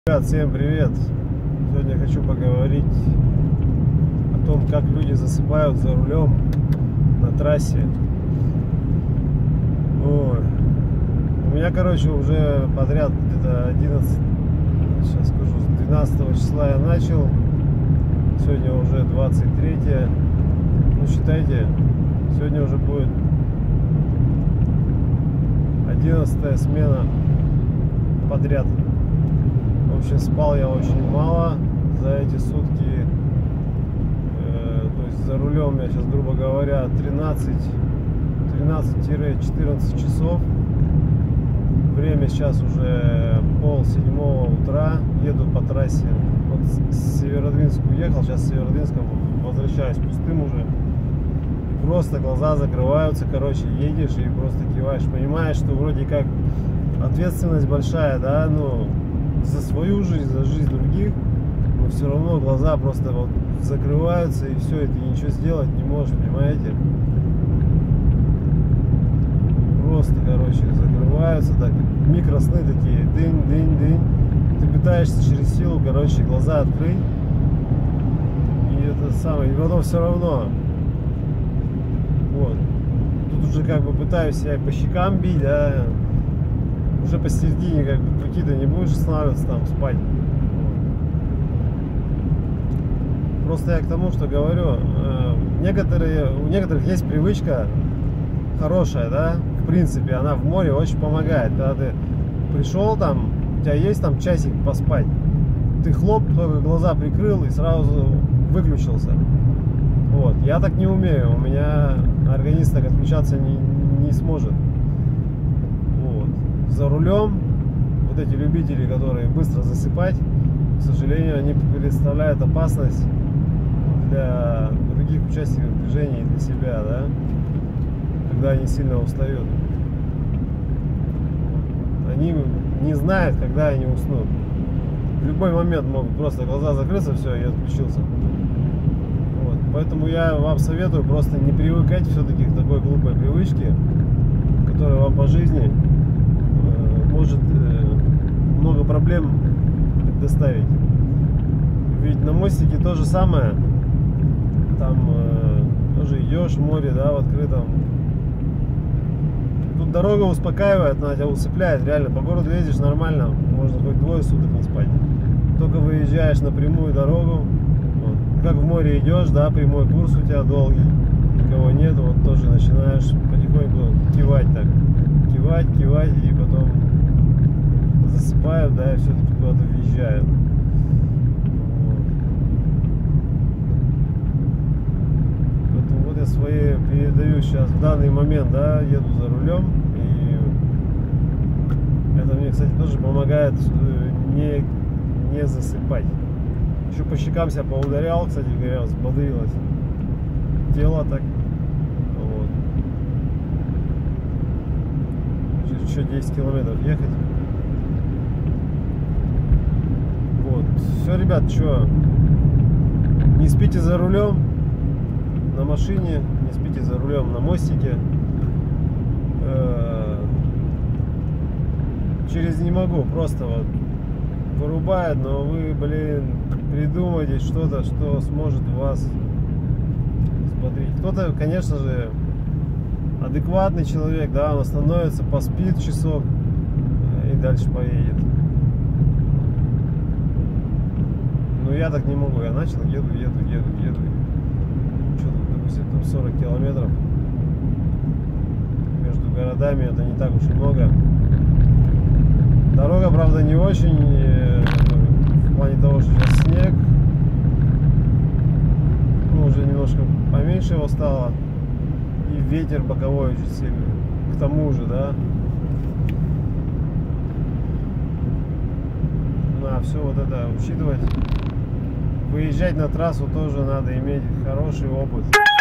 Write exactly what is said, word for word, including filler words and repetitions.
Ребят, всем привет! Сегодня хочу поговорить о том, как люди засыпают за рулем на трассе. Ой. У меня, короче, уже подряд где-то одиннадцать, сейчас скажу, с двенадцатого числа я начал. Сегодня уже двадцать третье. Ну, считайте, сегодня уже будет одиннадцатая смена подряд. В общем, спал я очень мало за эти сутки. Э, то есть за рулем я сейчас, грубо говоря, тринадцать-четырнадцать часов. Время сейчас уже пол седьмого утра. Еду по трассе. Вот с Северодвинска уехал, сейчас с Северодвинска возвращаюсь пустым уже. И просто глаза закрываются, короче, едешь и просто киваешь. Понимаешь, что вроде как ответственность большая, да, ну, за свою жизнь, за жизнь других, но все равно глаза просто вот закрываются, и все, и ты ничего сделать не можешь, понимаете? Просто, короче, закрываются, так, микросны такие, дынь-дынь-дынь. Ты пытаешься через силу, короче, глаза открыть, и это самое, и потом все равно, вот, тут уже как бы пытаюсь себя по щекам бить, да, уже посередине, как бы, какие-то не будешь останавливаться там, спать. Просто я к тому, что говорю, э, некоторые, у некоторых есть привычка хорошая, да, в принципе, она в море очень помогает. Когда ты пришел там, у тебя есть там часик поспать, ты хлоп, только глаза прикрыл и сразу выключился. Вот, я так не умею, у меня организм так отключаться не, не сможет. За рулем вот эти любители, которые быстро засыпать, к сожалению, они представляют опасность для других участников движения и для себя, да, когда они сильно устают. Они не знают, когда они уснут. В любой момент могут просто глаза закрыться, все, я отключился. Вот. Поэтому я вам советую просто не привыкать все-таки к такой глупой привычке, которая вам по жизни может э, много проблем доставить. Ведь на мостике то же самое. Там э, тоже идешь в море, да, в открытом. Тут дорога успокаивает, она тебя усыпляет. Реально, по городу ездишь нормально, можно хоть двое суток не спать. Только выезжаешь на прямую дорогу, вот, как в море идешь, да, прямой курс у тебя долгий, никого нет, вот тоже начинаешь потихоньку кивать так. Кивать, кивать, и потом засыпают, да, и все-таки куда-то въезжают. Вот. Поэтому вот я свои передаю сейчас в данный момент, да, еду за рулем, и это мне, кстати, тоже помогает не, не засыпать. Еще по щекам себя поударял, кстати говоря, взбодрилось тело так. Вот. Еще десять километров ехать. Вот. Все, ребят, что, не спите за рулем на машине, не спите за рулем на мостике. Через не могу, просто вот вырубает, но вы, блин, придумайте что-то, что сможет вас взбодрить. Кто-то, конечно же, адекватный человек, да, он остановится, поспит часок и дальше поедет. Но я так не могу, я начал, еду, еду, еду, еду. Что-то, допустим, там сорок километров. Между городами это не так уж и много. Дорога, правда, не очень, в плане того, что сейчас снег. Ну, уже немножко поменьше его стало. И ветер боковой очень сильный. К тому же, да. На все вот это учитывать. Выезжать на трассу тоже надо иметь хороший опыт.